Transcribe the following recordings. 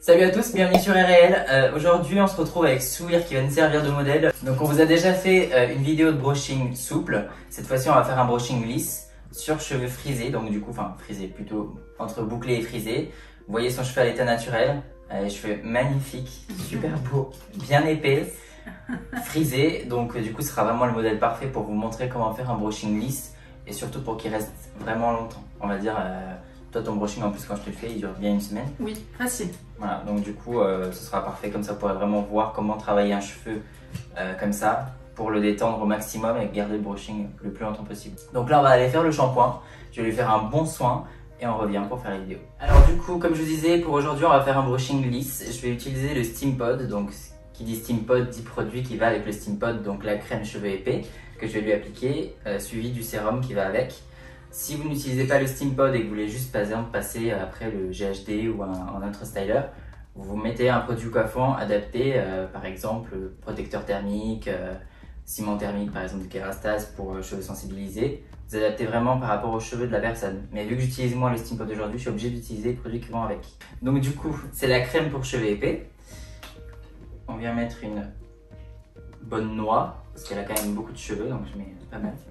Salut à tous, bienvenue sur RL. Aujourd'hui on se retrouve avec Souir qui va nous servir de modèle. Donc on vous a déjà fait une vidéo de brushing souple. Cette fois-ci on va faire un brushing lisse sur cheveux frisés. Donc du coup, enfin frisés plutôt, entre bouclé et frisé. Vous voyez son cheveu à l'état naturel. Les cheveux magnifiques, super beaux, bien épais, frisés. Donc du coup ce sera vraiment le modèle parfait pour vous montrer comment faire un brushing lisse. Et surtout pour qu'il reste vraiment longtemps. On va dire... Toi, ton brushing, en plus, quand je te le fais, il dure bien une semaine. Oui, facile. Voilà, donc du coup, ce sera parfait. Comme ça, vous pourrez vraiment voir comment travailler un cheveu comme ça pour le détendre au maximum et garder le brushing le plus longtemps possible. Donc là, on va aller faire le shampoing. Je vais lui faire un bon soin et on revient pour faire la vidéo. Alors du coup, comme je vous disais, pour aujourd'hui, on va faire un brushing lisse. Je vais utiliser le Steam Pod. Donc, qui dit Steam Pod dit produit qui va avec le Steam Pod, donc la crème cheveux épais que je vais lui appliquer, suivi du sérum qui va avec. Si vous n'utilisez pas le Steam Pod et que vous voulez juste par exemple passer après le GHD ou un autre styler, vous mettez un produit coiffant adapté, par exemple protecteur thermique, ciment thermique par exemple de Kerastase pour cheveux sensibilisés. Vous adaptez vraiment par rapport aux cheveux de la personne. Mais vu que j'utilise moi le Steam Pod aujourd'hui, je suis obligé d'utiliser les produits qui vont avec. Donc du coup, c'est la crème pour cheveux épais. On vient mettre une bonne noix, parce qu'elle a quand même beaucoup de cheveux, donc je mets pas mal.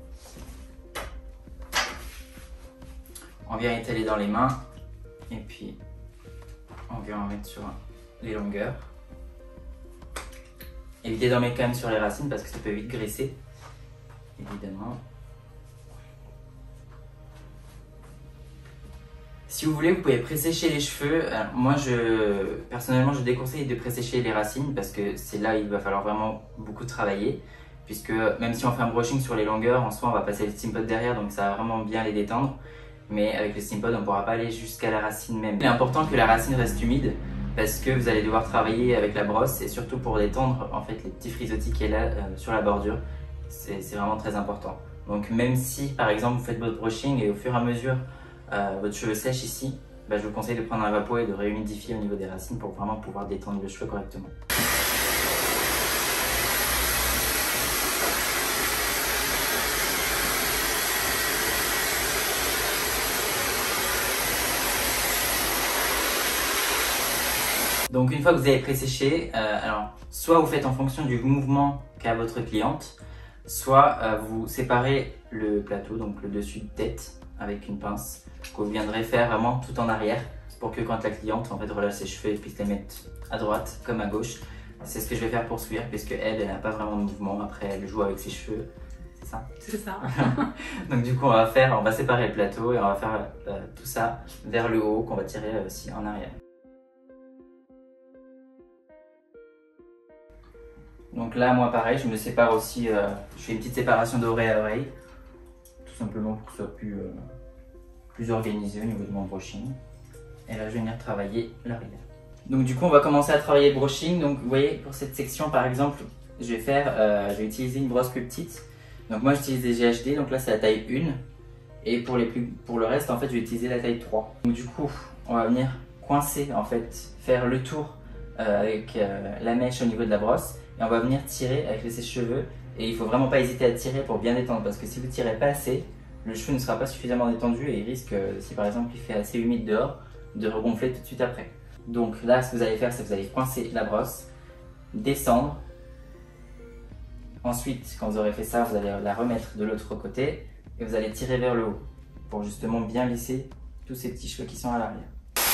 On vient étaler dans les mains et puis on vient en mettre sur les longueurs. Évitez d'en mettre quand même sur les racines parce que ça peut vite graisser, évidemment. Si vous voulez, vous pouvez pré-sécher les cheveux. Moi, personnellement, je déconseille de pré-sécher les racines parce que c'est là où il va falloir vraiment beaucoup travailler. Puisque même si on fait un brushing sur les longueurs, en soi, on va passer le Steam Pod derrière, donc ça va vraiment bien les détendre. Mais avec le Steam Pod, on ne pourra pas aller jusqu'à la racine même. Il est important que la racine reste humide parce que vous allez devoir travailler avec la brosse et surtout pour détendre en fait les petits frisottis qu'il y a là sur la bordure. C'est vraiment très important. Donc même si par exemple vous faites votre brushing et au fur et à mesure votre cheveu sèche ici, je vous conseille de prendre un vapeau et de réhumidifier au niveau des racines pour vraiment pouvoir détendre le cheveu correctement. Donc une fois que vous avez pré-séché, alors soit vous faites en fonction du mouvement qu'a votre cliente, soit vous séparez le plateau, donc le dessus de tête avec une pince que vous viendrez faire vraiment tout en arrière pour que quand la cliente en fait relâche ses cheveux, elle puisse les mettre à droite comme à gauche. C'est ce que je vais faire pour Souir puisque elle n'a pas vraiment de mouvement, après elle joue avec ses cheveux, c'est ça? C'est ça. Donc du coup on va séparer le plateau et on va faire tout ça vers le haut qu'on va tirer aussi en arrière. Donc là, moi pareil, je me sépare aussi, je fais une petite séparation d'oreille à oreille, tout simplement pour que ce soit plus organisé au niveau de mon brushing. Et là, je vais venir travailler l'arrière. Donc du coup, on va commencer à travailler le brushing. Donc vous voyez, pour cette section par exemple, je vais utiliser une brosse plus petite. Donc moi, j'utilise des GHD, donc là c'est la taille 1. Et pour le reste, en fait, je vais utiliser la taille 3. Donc du coup, on va venir coincer, en fait, faire le tour avec la mèche au niveau de la brosse. Et on va venir tirer avec le sèche-cheveux et il faut vraiment pas hésiter à tirer pour bien détendre parce que si vous tirez pas assez, le cheveu ne sera pas suffisamment détendu et il risque, si par exemple il fait assez humide dehors, de regonfler tout de suite après. Donc là, ce que vous allez faire, c'est que vous allez coincer la brosse, descendre. Ensuite, quand vous aurez fait ça, vous allez la remettre de l'autre côté et vous allez tirer vers le haut pour justement bien lisser tous ces petits cheveux qui sont à l'arrière.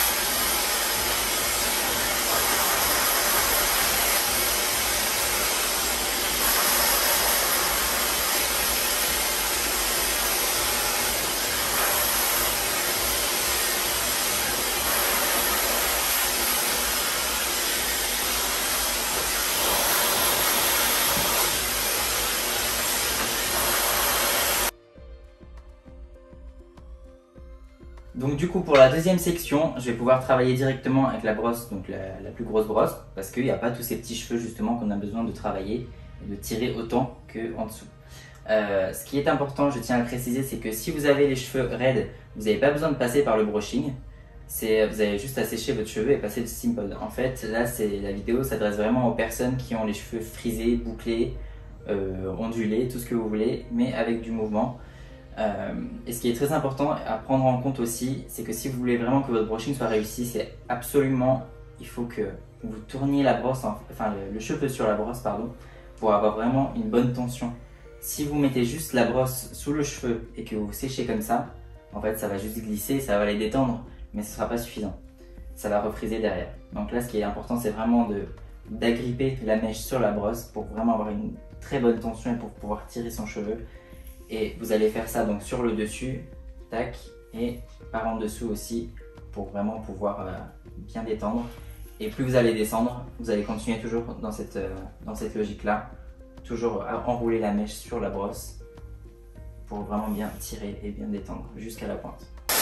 Donc du coup pour la deuxième section, je vais pouvoir travailler directement avec la brosse, donc la plus grosse brosse, parce qu'il n'y a pas tous ces petits cheveux justement qu'on a besoin de travailler et de tirer autant qu'en dessous. Ce qui est important, je tiens à le préciser, c'est que si vous avez les cheveux raides, vous n'avez pas besoin de passer par le brushing. Vous avez juste à sécher votre cheveu et passer le Steam Pod. En fait, là, la vidéo s'adresse vraiment aux personnes qui ont les cheveux frisés, bouclés, ondulés, tout ce que vous voulez, mais avec du mouvement. Et ce qui est très important à prendre en compte aussi, c'est que si vous voulez vraiment que votre brushing soit réussi, c'est absolument il faut que vous tourniez la brosse, enfin le cheveu sur la brosse, pardon, pour avoir vraiment une bonne tension. Si vous mettez juste la brosse sous le cheveu et que vous séchez comme ça, en fait ça va juste glisser, ça va les détendre, mais ce ne sera pas suffisant. Ça va refriser derrière. Donc là, ce qui est important, c'est vraiment d'agripper la mèche sur la brosse pour vraiment avoir une très bonne tension et pour pouvoir tirer son cheveu. Et vous allez faire ça donc sur le dessus, tac, et par en dessous aussi, pour vraiment pouvoir bien détendre. Et plus vous allez descendre, vous allez continuer toujours dans cette logique-là, toujours enrouler la mèche sur la brosse pour vraiment bien tirer et bien détendre jusqu'à la pointe.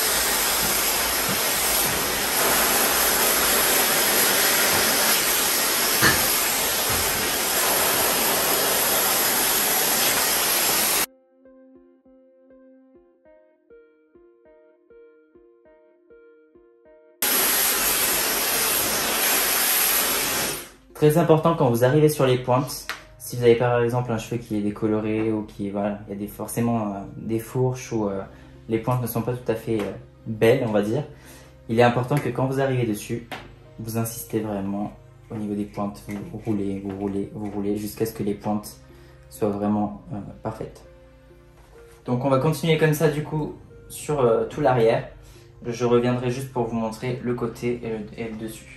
Très important quand vous arrivez sur les pointes, si vous avez par exemple un cheveu qui est décoloré ou qui voilà, il y a forcément des fourches ou les pointes ne sont pas tout à fait belles, on va dire, il est important que quand vous arrivez dessus, vous insistez vraiment au niveau des pointes, vous roulez, vous roulez, vous roulez jusqu'à ce que les pointes soient vraiment parfaites. Donc on va continuer comme ça du coup sur tout l'arrière. Je reviendrai juste pour vous montrer le côté et le dessus.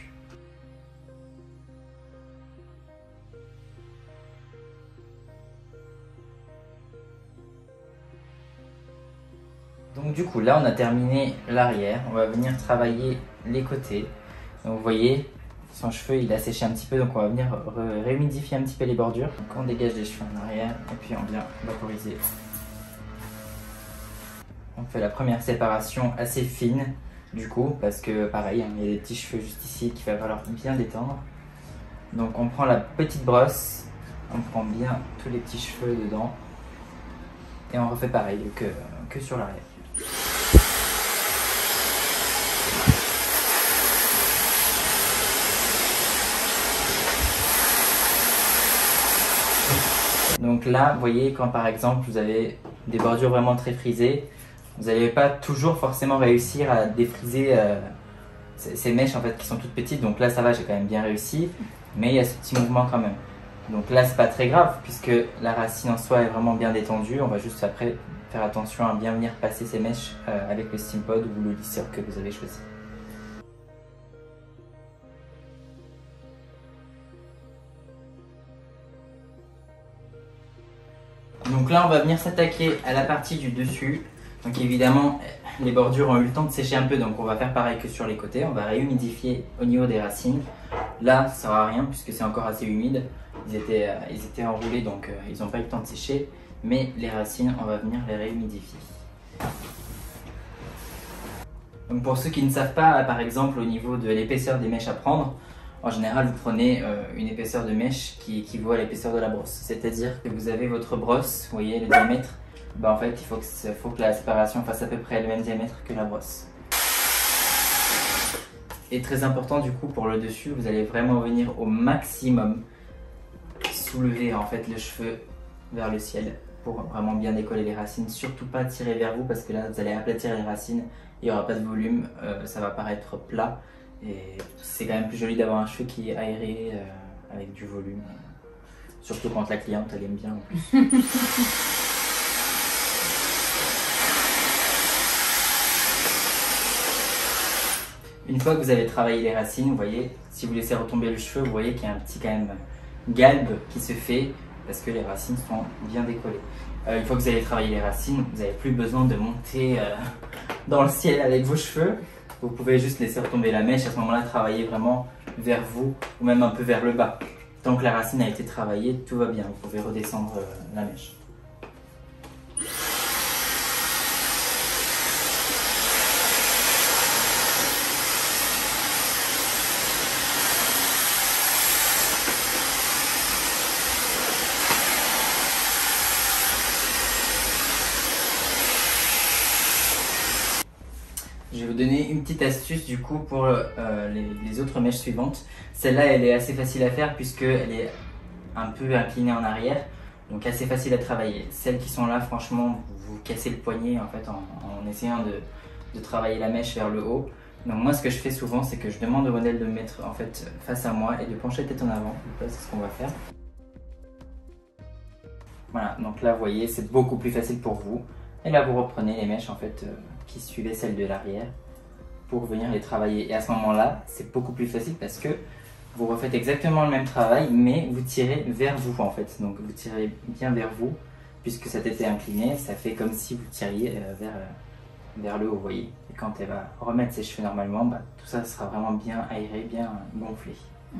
Donc du coup là on a terminé l'arrière, on va venir travailler les côtés. Donc vous voyez, son cheveu il a séché un petit peu, donc on va venir réhumidifier un petit peu les bordures. Donc on dégage les cheveux en arrière et puis on vient vaporiser. On fait la première séparation assez fine du coup, parce que pareil, il y a des petits cheveux juste ici qu'il va falloir bien détendre. Donc on prend la petite brosse, on prend bien tous les petits cheveux dedans et on refait pareil que sur l'arrière. Donc là, vous voyez, quand par exemple vous avez des bordures vraiment très frisées, vous n'allez pas toujours forcément réussir à défriser ces mèches en fait qui sont toutes petites. Donc là ça va, j'ai quand même bien réussi, mais il y a ce petit mouvement quand même. Donc là c'est pas très grave puisque la racine en soi est vraiment bien détendue. On va juste après faire attention à bien venir passer ces mèches avec le Steampod ou le lisseur que vous avez choisi. Donc là on va venir s'attaquer à la partie du dessus. Donc évidemment les bordures ont eu le temps de sécher un peu, donc on va faire pareil que sur les côtés. On va réhumidifier au niveau des racines. Là ça sert à rien puisque c'est encore assez humide. Ils étaient enroulés donc ils n'ont pas eu le temps de sécher. Mais les racines on va venir les réhumidifier. Donc pour ceux qui ne savent pas, par exemple au niveau de l'épaisseur des mèches à prendre, en général vous prenez une épaisseur de mèche qui équivaut à l'épaisseur de la brosse. C'est-à-dire que vous avez votre brosse, vous voyez le diamètre, en fait il faut que la séparation fasse à peu près le même diamètre que la brosse. Et très important du coup pour le dessus, vous allez vraiment venir au maximum soulever en fait le cheveu vers le ciel pour vraiment bien décoller les racines. Surtout pas tirer vers vous parce que là vous allez aplatir les racines, il n'y aura pas de volume, ça va paraître plat et c'est quand même plus joli d'avoir un cheveu qui est aéré avec du volume, surtout quand la cliente elle aime bien en plus. Une fois que vous avez travaillé les racines, vous voyez, si vous laissez retomber le cheveu, vous voyez qu'il y a un petit quand même galbe qui se fait parce que les racines sont bien décollées. Une fois que vous avez travaillé les racines, vous n'avez plus besoin de monter dans le ciel avec vos cheveux. Vous pouvez juste laisser retomber la mèche, à ce moment-là travailler vraiment vers vous ou même un peu vers le bas. Tant que la racine a été travaillée, tout va bien, vous pouvez redescendre la mèche. Je vais vous donner une petite astuce du coup pour les autres mèches suivantes. Celle-là, elle est assez facile à faire puisqu'elle est un peu inclinée en arrière, donc assez facile à travailler. Celles qui sont là, franchement, vous cassez le poignet en fait en essayant de travailler la mèche vers le haut. Donc moi ce que je fais souvent c'est que je demande au modèle de me mettre en fait face à moi et de pencher la tête en avant. C'est ce qu'on va faire. Voilà, donc là vous voyez c'est beaucoup plus facile pour vous. Et là vous reprenez les mèches en fait qui suivaient celles de l'arrière pour venir les travailler. Et à ce moment-là c'est beaucoup plus facile parce que vous refaites exactement le même travail mais vous tirez vers vous en fait. Donc vous tirez bien vers vous puisque sa tête est inclinée, ça fait comme si vous tiriez vers le haut, vous voyez. Et quand elle va remettre ses cheveux normalement, bah, tout ça sera vraiment bien aéré, bien gonflé.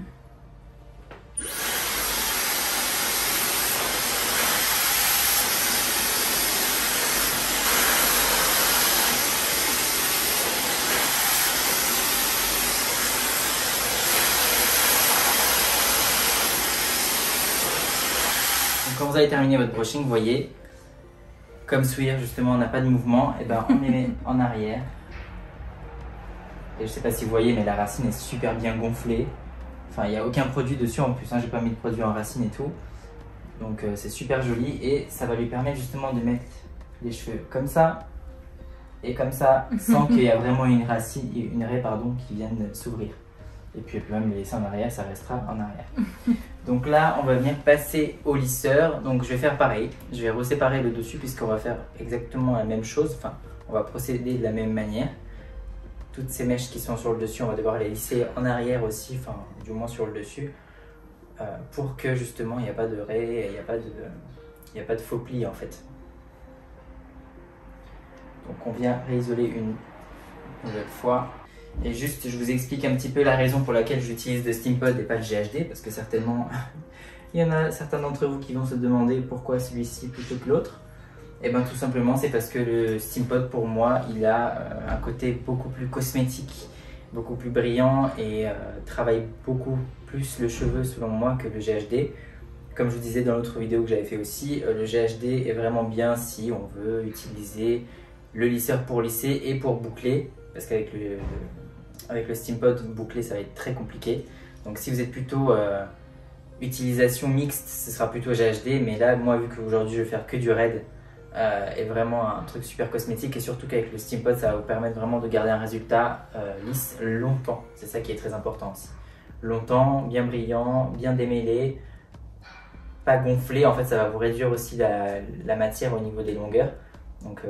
Donc quand vous avez terminé votre brushing, vous voyez, comme Sweer justement on n'a pas de mouvement, et ben on les met en arrière. Et je sais pas si vous voyez mais la racine est super bien gonflée. Enfin il n'y a aucun produit dessus en plus, hein, j'ai pas mis de produit en racine et tout. Donc c'est super joli et ça va lui permettre justement de mettre les cheveux comme ça et comme ça sans qu'il y ait vraiment une racine, une raie pardon, qui vienne s'ouvrir. Et puis elle peut même les laisser en arrière, ça restera en arrière. Donc là, on va venir passer au lisseur. Donc je vais faire pareil. Je vais reséparer le dessus puisqu'on va faire exactement la même chose. Enfin, on va procéder de la même manière. Toutes ces mèches qui sont sur le dessus, on va devoir les lisser en arrière aussi, enfin du moins sur le dessus, pour que justement il n'y a pas de raie, il n'y a pas de faux plis en fait. Donc on vient réisoler une nouvelle fois. Et juste, je vous explique un petit peu la raison pour laquelle j'utilise le SteamPod et pas le GHD, parce que certainement, il y en a certains d'entre vous qui vont se demander pourquoi celui-ci plutôt que l'autre. Et bien tout simplement, c'est parce que le SteamPod, pour moi, il a un côté beaucoup plus cosmétique, beaucoup plus brillant et travaille beaucoup plus le cheveu selon moi que le GHD. Comme je vous disais dans l'autre vidéo que j'avais fait aussi, le GHD est vraiment bien si on veut utiliser le lisseur pour lisser et pour boucler, parce qu'avec le SteamPod boucler ça va être très compliqué. Donc si vous êtes plutôt utilisation mixte, ce sera plutôt GHD, mais là moi vu qu'aujourd'hui je vais faire que du raid et vraiment un truc super cosmétique, et surtout qu'avec le SteamPod ça va vous permettre vraiment de garder un résultat lisse longtemps. C'est ça qui est très important aussi. Longtemps, bien brillant, bien démêlé, pas gonflé. En fait ça va vous réduire aussi la matière au niveau des longueurs. Donc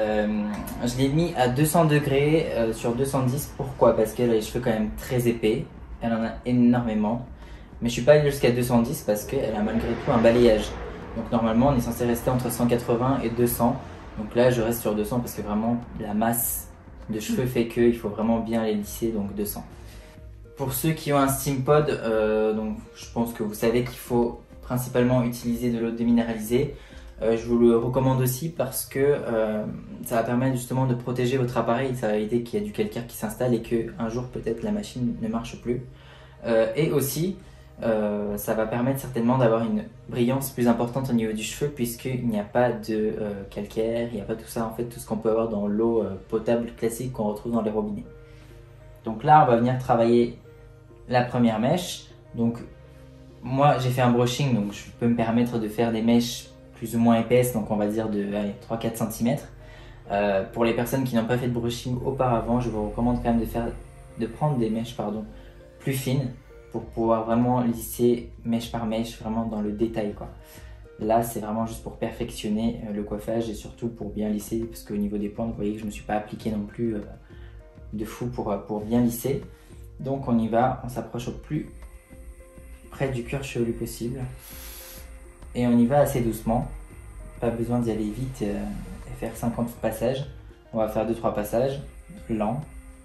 je l'ai mis à 200 degrés sur 210. Pourquoi? Parce qu'elle a les cheveux quand même très épais. Elle en a énormément. Mais je suis pas allé jusqu'à 210 parce qu'elle a malgré tout un balayage. Donc normalement on est censé rester entre 180 et 200. Donc là je reste sur 200 parce que vraiment la masse de cheveux fait qu'il faut vraiment bien les lisser, donc 200. Pour ceux qui ont un SteamPod, donc je pense que vous savez qu'il faut principalement utiliser de l'eau déminéralisée. Je vous le recommande aussi parce que ça va permettre justement de protéger votre appareil. Ça va éviter qu'il y ait du calcaire qui s'installe et qu'un jour peut-être la machine ne marche plus. Et aussi ça va permettre certainement d'avoir une brillance plus importante au niveau du cheveu, puisqu'il n'y a pas de calcaire, il n'y a pas tout ça, en fait tout ce qu'on peut avoir dans l'eau potable classique qu'on retrouve dans les robinets. Donc là on va venir travailler la première mèche. Donc moi j'ai fait un brushing, donc je peux me permettre de faire des mèches plus ou moins épaisses, donc on va dire de 3-4 cm. Pour les personnes qui n'ont pas fait de brushing auparavant, je vous recommande quand même de prendre des mèches plus fines pour pouvoir vraiment lisser mèche par mèche, vraiment dans le détail quoi. Là c'est vraiment juste pour perfectionner le coiffage et surtout pour bien lisser, parce qu'au niveau des pointes vous voyez que je ne me suis pas appliqué non plus de fou pour bien lisser. Donc on y va, on s'approche au plus près du cuir chevelu possible. Et on y va assez doucement, pas besoin d'y aller vite et faire 50 passages. On va faire 2-3 passages lents.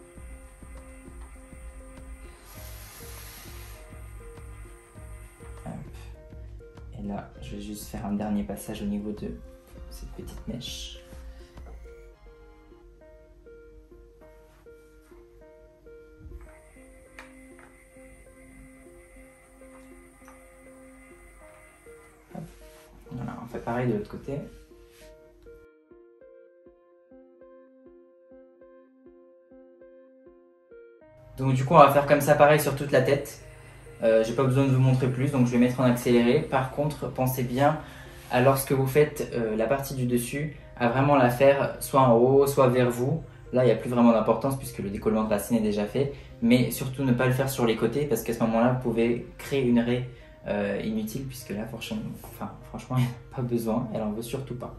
Hop. Et là, je vais juste faire un dernier passage au niveau de cette petite mèche. Voilà, on fait pareil de l'autre côté. Donc du coup on va faire comme ça pareil sur toute la tête. J'ai pas besoin de vous montrer plus, donc je vais mettre en accéléré. Par contre pensez bien à lorsque vous faites la partie du dessus, à vraiment la faire soit en haut, soit vers vous, Là, il n'y a plus vraiment d'importance puisque le décollement de racine est déjà fait. Mais surtout, ne pas le faire sur les côtés parce qu'à ce moment-là, vous pouvez créer une raie inutile puisque là, franchement, il n'y a pas besoin. Elle en veut surtout pas.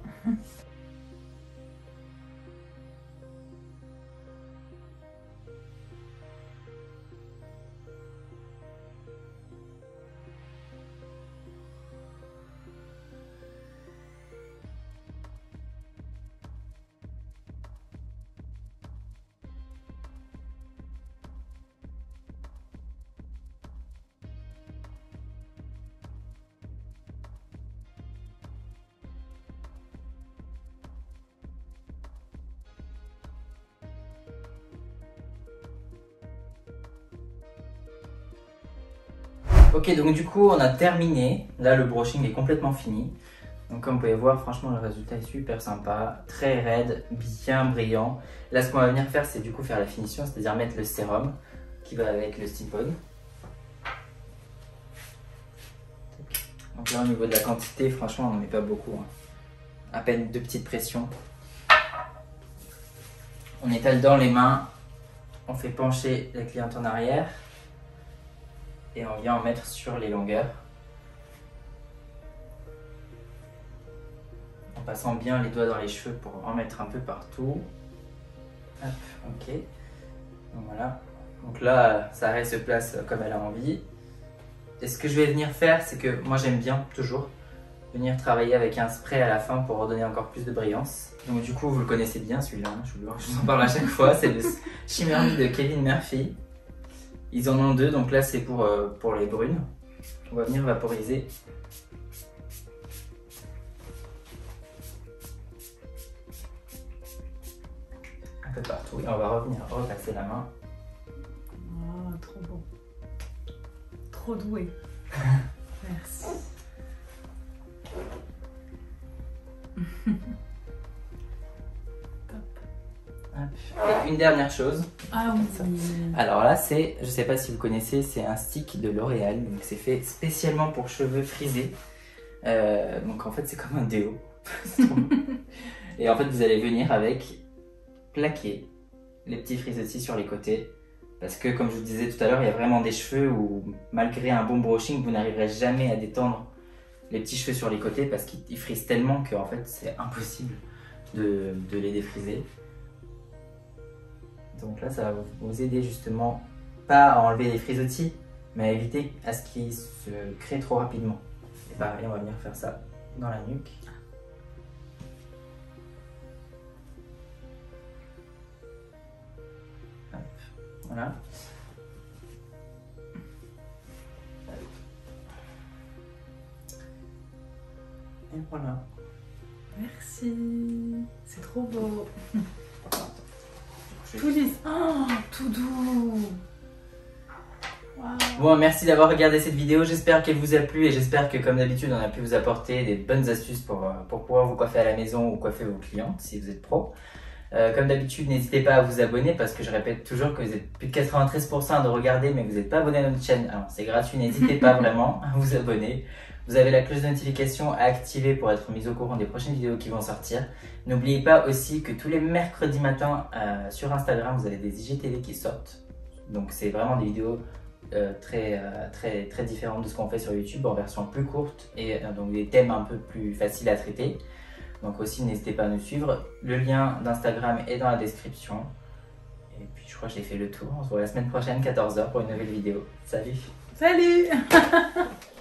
Ok, donc du coup, on a terminé. Là, le brushing est complètement fini. Donc comme vous pouvez voir, franchement, le résultat est super sympa. Très raide, bien brillant. Là, ce qu'on va venir faire, c'est du coup faire la finition, c'est-à-dire mettre le sérum qui va avec le Steam-On. Donc là, au niveau de la quantité, franchement, on n'en met pas beaucoup. Hein. À peine 2 petites pressions. On étale dans les mains. On fait pencher la cliente en arrière. Et on vient en mettre sur les longueurs. En passant bien les doigts dans les cheveux pour en mettre un peu partout. Hop, ok. Donc voilà. Donc là, sa raie se place comme elle a envie. Et ce que je vais venir faire, c'est que moi j'aime bien toujours venir travailler avec un spray à la fin pour redonner encore plus de brillance. Donc du coup, vous le connaissez bien celui-là. Je vous en parle à chaque fois. C'est le Shimmer Me de Kevin Murphy. Ils en ont 2, donc là c'est pour les brunes. On va venir vaporiser. Un peu partout et on va revenir repasser la main. Oh, trop beau. Trop doué. Merci. Et une dernière chose. Ah oui. Alors là, c'est, je sais pas si vous connaissez, c'est un stick de L'Oréal. Donc c'est fait spécialement pour cheveux frisés. Donc en fait, c'est comme un déo. Et en fait, vous allez venir avec plaquer les petits frisottis sur les côtés. Parce que comme je vous disais tout à l'heure, il y a vraiment des cheveux où malgré un bon brushing, vous n'arriverez jamais à détendre les petits cheveux sur les côtés parce qu'ils frisent tellement que en fait, c'est impossible de les défriser. Donc là, ça va vous aider justement, pas à enlever les frisottis, mais à éviter à ce qu'ils se créent trop rapidement. Et pareil, on va venir faire ça dans la nuque. Hop, voilà. Et voilà. Merci. C'est trop beau. Tout lisse. Oh, tout doux. Wow. Bon, merci d'avoir regardé cette vidéo, j'espère qu'elle vous a plu et j'espère que comme d'habitude on a pu vous apporter des bonnes astuces pour pouvoir vous coiffer à la maison ou coiffer vos clientes si vous êtes pro. Comme d'habitude, n'hésitez pas à vous abonner parce que je répète toujours que vous êtes plus de 93% de regarder mais vous n'êtes pas abonné à notre chaîne. Alors c'est gratuit, n'hésitez pas vraiment à vous abonner. Vous avez la cloche de notification à activer pour être mis au courant des prochaines vidéos qui vont sortir. N'oubliez pas aussi que tous les mercredis matins sur Instagram, vous avez des IGTV qui sortent. Donc c'est vraiment des vidéos très différentes de ce qu'on fait sur YouTube en version plus courte et donc des thèmes un peu plus faciles à traiter. Donc aussi n'hésitez pas à nous suivre. Le lien d'Instagram est dans la description. Et puis je crois que j'ai fait le tour. On se voit la semaine prochaine 14h pour une nouvelle vidéo. Salut! Salut.